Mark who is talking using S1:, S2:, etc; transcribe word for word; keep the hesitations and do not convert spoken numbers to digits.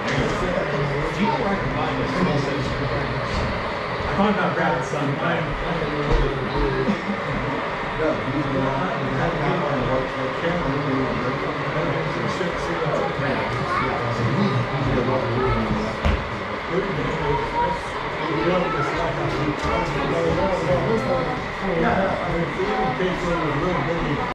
S1: Do you know where I can find this? I thought about grabbing some. I
S2: No, you can go out and have that on the camera.